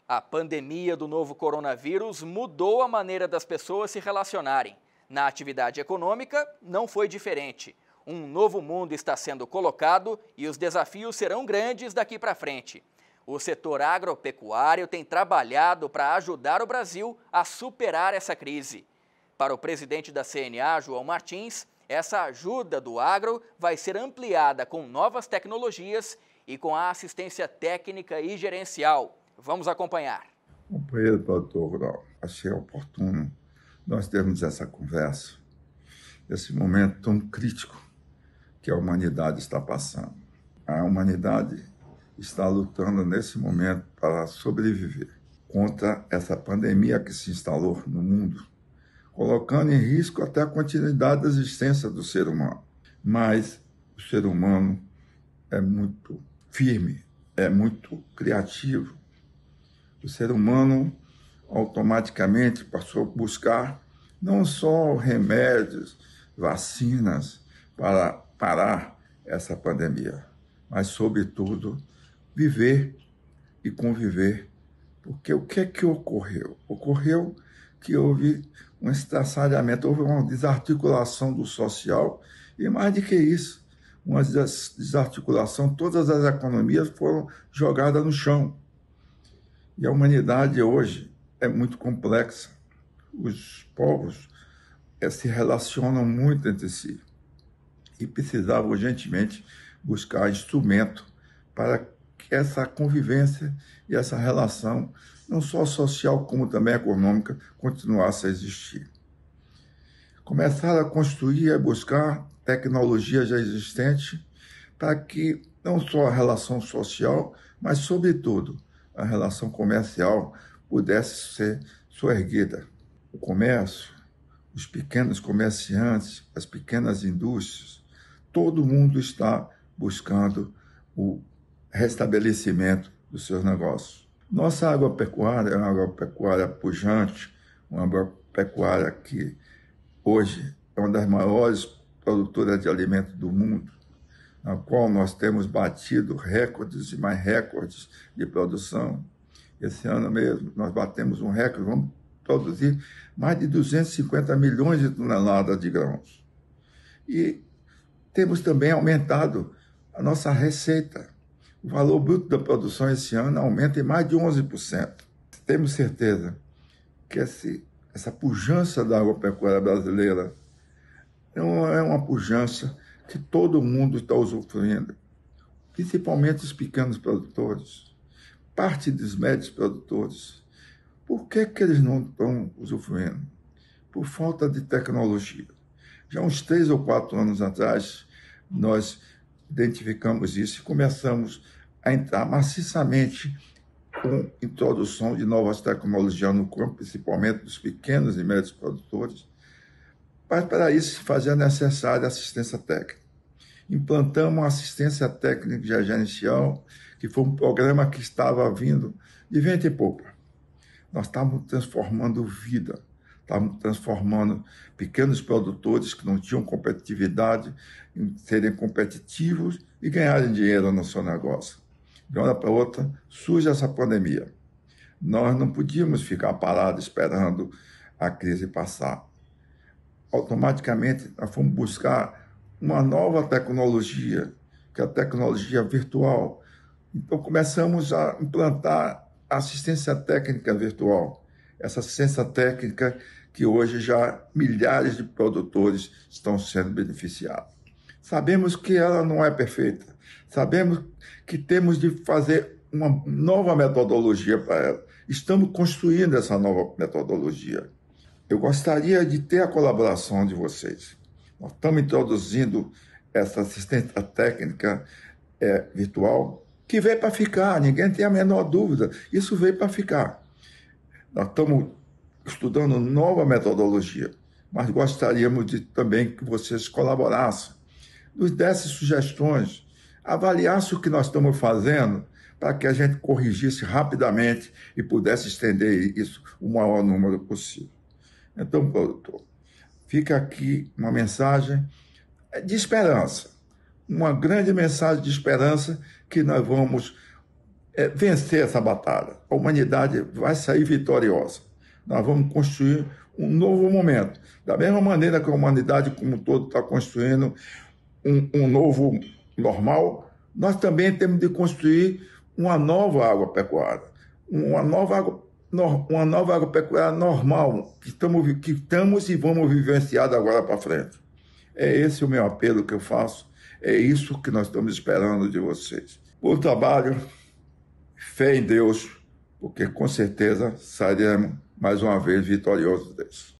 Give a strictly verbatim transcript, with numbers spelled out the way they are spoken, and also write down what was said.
A pandemia do novo coronavírus mudou a maneira das pessoas se relacionarem. Na atividade econômica, não foi diferente. Um novo mundo está sendo colocado e os desafios serão grandes daqui para frente. O setor agropecuário tem trabalhado para ajudar o Brasil a superar essa crise. Para o presidente da C N A, João Martins, essa ajuda do agro vai ser ampliada com novas tecnologias e com a assistência técnica e gerencial. Vamos acompanhar. Companheiro produtor rural, achei oportuno nós termos essa conversa, nesse momento tão crítico que a humanidade está passando. A humanidade está lutando nesse momento para sobreviver contra essa pandemia que se instalou no mundo, colocando em risco até a continuidade da existência do ser humano. Mas o ser humano é muito firme, é muito criativo. O ser humano automaticamente passou a buscar não só remédios, vacinas para parar essa pandemia, mas, sobretudo, viver e conviver. Porque o que é que ocorreu? Ocorreu que houve um estraçalhamento, houve uma desarticulação do social e, mais do que isso, uma desarticulação, todas as economias foram jogadas no chão. E a humanidade hoje é muito complexa. Os povos é, se relacionam muito entre si e precisavam urgentemente buscar instrumento para que essa convivência e essa relação, não só social como também econômica, continuasse a existir. Começaram a construir e a buscar tecnologia já existente para que não só a relação social, mas, sobretudo, a relação comercial pudesse ser soerguida. O comércio, os pequenos comerciantes, as pequenas indústrias, todo mundo está buscando o restabelecimento dos seus negócios. Nossa agropecuária é uma agropecuária pujante, uma agropecuária que hoje é uma das maiores produtoras de alimentos do mundo, na qual nós temos batido recordes e mais recordes de produção. Esse ano mesmo nós batemos um recorde, vamos produzir mais de duzentos e cinquenta milhões de toneladas de grãos. E temos também aumentado a nossa receita. O valor bruto da produção esse ano aumenta em mais de onze por cento. Temos certeza que esse, essa pujança da agropecuária brasileira não é uma pujança que todo mundo está usufruindo, principalmente os pequenos produtores, parte dos médios produtores. Por que que eles não estão usufruindo? Por falta de tecnologia. Já uns três ou quatro anos atrás, nós identificamos isso e começamos a entrar maciçamente com a introdução de novas tecnologias no campo, principalmente dos pequenos e médios produtores, mas para isso fazer a necessária assistência técnica. Implantamos a assistência técnica gerencial, que foi um programa que estava vindo de vento e popa. Nós estávamos transformando vida, estávamos transformando pequenos produtores que não tinham competitividade em serem competitivos e ganharem dinheiro no seu negócio. De uma hora para outra, surge essa pandemia. Nós não podíamos ficar parados esperando a crise passar. Automaticamente, nós fomos buscar uma nova tecnologia, que é a tecnologia virtual. Então, começamos a implantar a assistência técnica virtual. Essa assistência técnica que hoje já milhares de produtores estão sendo beneficiados. Sabemos que ela não é perfeita. Sabemos que temos de fazer uma nova metodologia para ela. Estamos construindo essa nova metodologia. Eu gostaria de ter a colaboração de vocês. Nós estamos introduzindo essa assistência técnica é, virtual, que veio para ficar, ninguém tem a menor dúvida. Isso veio para ficar. Nós estamos estudando nova metodologia, mas gostaríamos de, também que vocês colaborassem, nos dessem sugestões, avaliassem o que nós estamos fazendo para que a gente corrigisse rapidamente e pudesse estender isso o maior número possível. Então, produtor, fica aqui uma mensagem de esperança, uma grande mensagem de esperança que nós vamos é, vencer essa batalha. A humanidade vai sair vitoriosa. Nós vamos construir um novo momento. Da mesma maneira que a humanidade como um todo está construindo um, um novo normal, nós também temos de construir uma nova agropecuária. Uma nova, agro, uma nova agropecuária normal, que estamos, que estamos e vamos vivenciar de agora para frente. É esse o meu apelo que eu faço. É isso que nós estamos esperando de vocês. Bom trabalho, fé em Deus, porque com certeza sairemos mais uma vez vitoriosos disso.